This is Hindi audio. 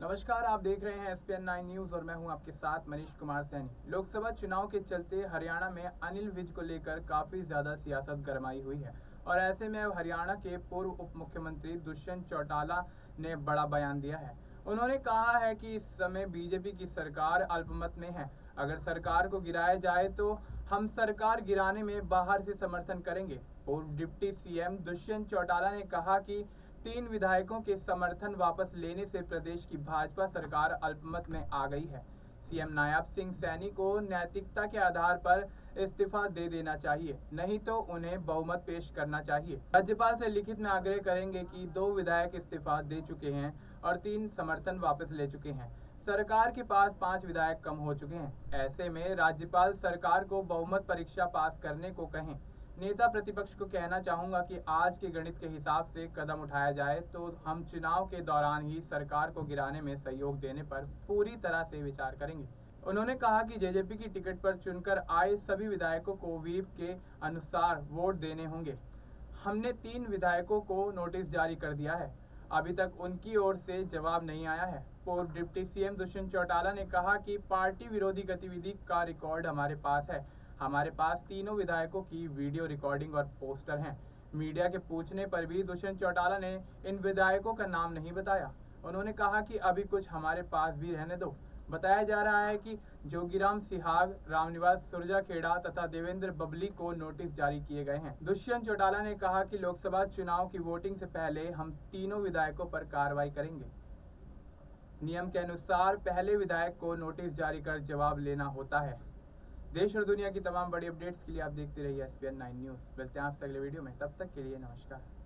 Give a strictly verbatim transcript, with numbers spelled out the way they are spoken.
नमस्कार, आप देख रहे हैं S P N nine news और मैं हूं आपके साथ मनीष कुमार सैनी। लोकसभा चुनाव के चलते हरियाणा में अनिल विज को लेकर काफ़ी ज़्यादा सियासत गरमाई हुई है और ऐसे में अब हरियाणा के पूर्व उप मुख्यमंत्री दुष्यंत चौटाला ने बड़ा बयान दिया है। उन्होंने कहा है कि इस समय बीजेपी की सरकार अल्पमत में है। अगर सरकार को गिराया जाए तो हम सरकार गिराने में बाहर से समर्थन करेंगे। पूर्व deputy C M Dushyant Chautala ने कहा कि तीन विधायकों के समर्थन वापस लेने से प्रदेश की भाजपा सरकार अल्पमत में आ गई है। सीएम नायब सिंह सैनी को नैतिकता के आधार पर इस्तीफा दे देना चाहिए, नहीं तो उन्हें बहुमत पेश करना चाहिए। राज्यपाल से लिखित में आग्रह करेंगे कि दो विधायक इस्तीफा दे चुके हैं और तीन समर्थन वापस ले चुके हैं। सरकार के पास पांच विधायक कम हो चुके हैं। ऐसे में राज्यपाल सरकार को बहुमत परीक्षा पास करने को कहें। नेता प्रतिपक्ष को कहना चाहूंगा कि आज के गणित के हिसाब से कदम उठाया जाए तो हम चुनाव के दौरान ही सरकार को गिराने में सहयोग देने पर पूरी तरह से विचार करेंगे। उन्होंने कहा कि जेजेपी की टिकट पर चुनकर आए सभी विधायकों को व्हीप के अनुसार वोट देने होंगे। हमने तीन विधायकों को नोटिस जारी कर दिया है, अभी तक उनकी ओर से जवाब नहीं आया है। पूर्व डिप्टी सीएम दुष्यंत चौटाला ने कहा कि पार्टी विरोधी गतिविधि का रिकॉर्ड हमारे पास है। हमारे पास तीनों विधायकों की वीडियो रिकॉर्डिंग और पोस्टर हैं। मीडिया के पूछने पर भी दुष्यंत चौटाला ने इन विधायकों का नाम नहीं बताया। उन्होंने कहा कि अभी कुछ हमारे पास भी रहने दो। बताया जा रहा है कि जोगीराम सिहाग, रामनिवास सुरजाखेड़ा तथा देवेंद्र बबली को नोटिस जारी किए गए हैं। दुष्यंत चौटाला ने कहा कि लोकसभा चुनाव की वोटिंग से पहले हम तीनों विधायकों पर कार्रवाई करेंगे। नियम के अनुसार पहले विधायक को नोटिस जारी कर जवाब लेना होता है। देश और दुनिया की तमाम बड़ी अपडेट्स के लिए आप देखते रहिए S P N nine news. मिलते हैं आपसे अगले वीडियो में, तब तक के लिए नमस्कार।